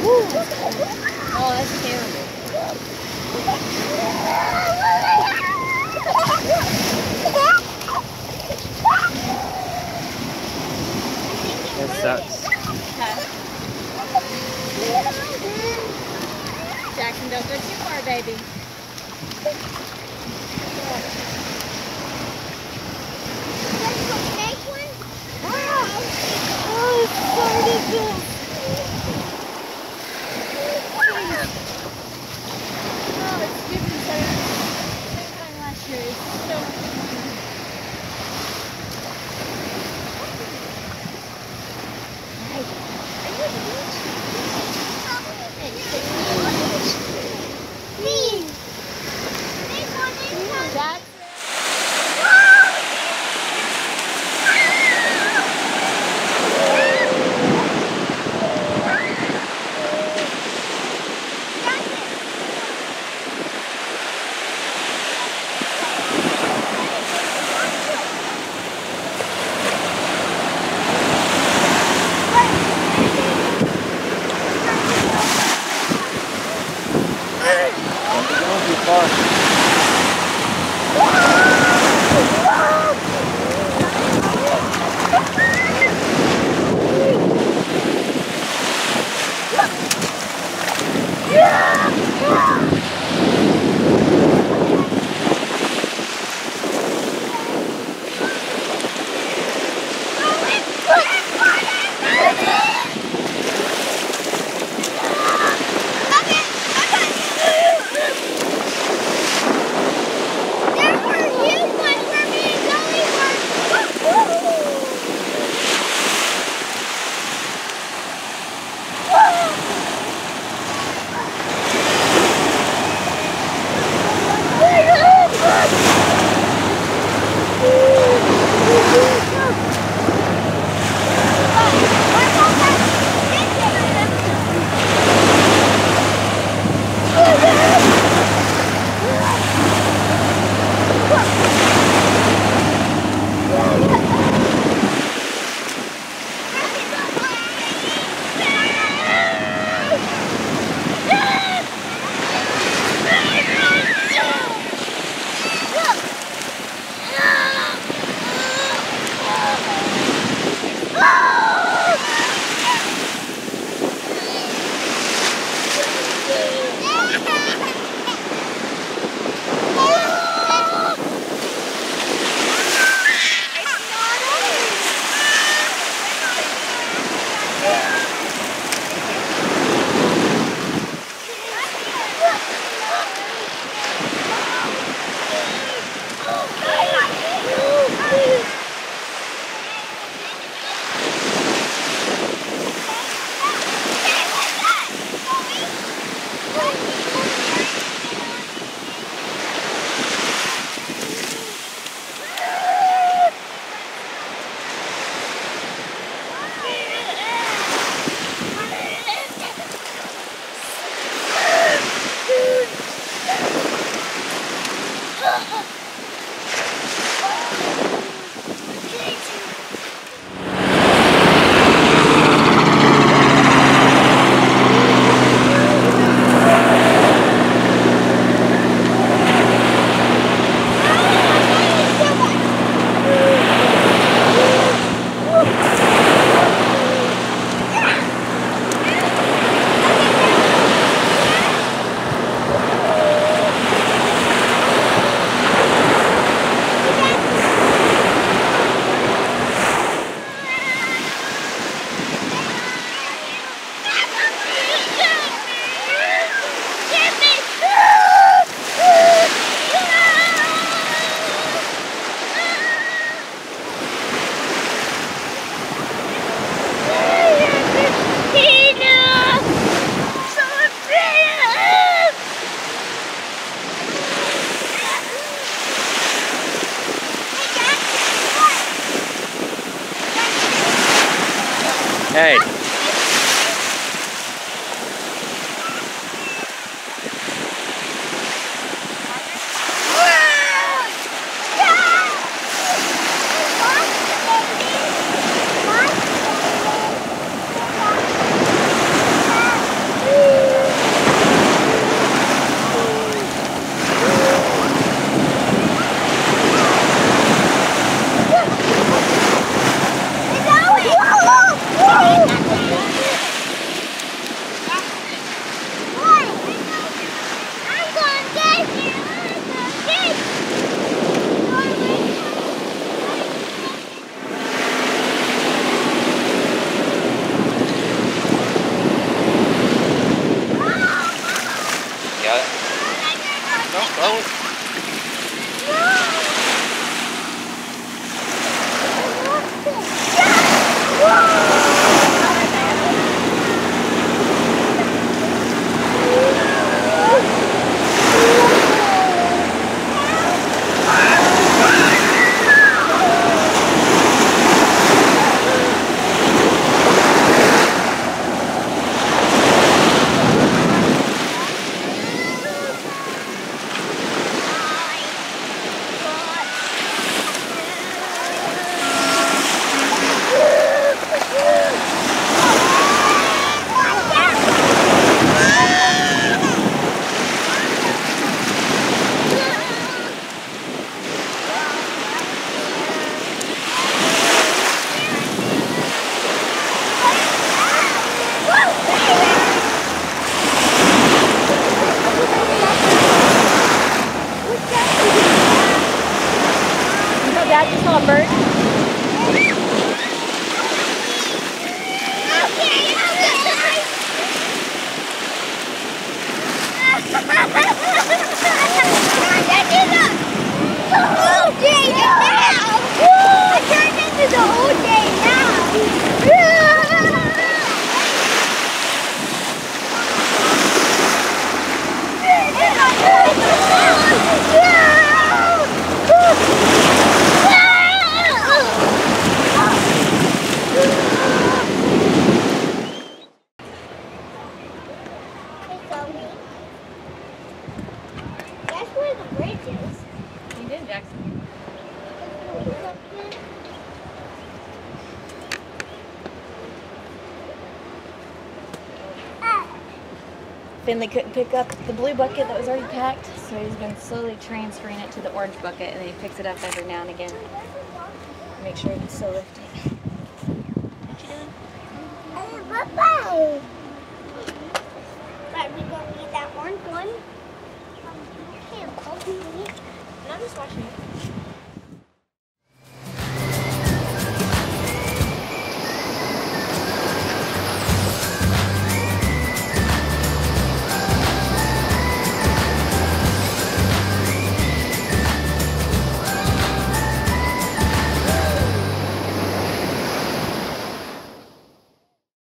Oh, that's terrible. That sucks. Jackson, don't go too far, baby. Oh, it's so ridiculous. Oh, it's different than same time last year. It's so much fun. Jackson. Don't be going too far. Well, Dad just saw a bird. That's where the bridge is. You did, Jackson. Finley couldn't pick up the blue bucket that was already packed, so he's been slowly transferring it to the orange bucket, and then he picks it up every now and again. Make sure it's still lifting. What you doing? Bye-bye. But we don't need that orange one. And I'm just watching.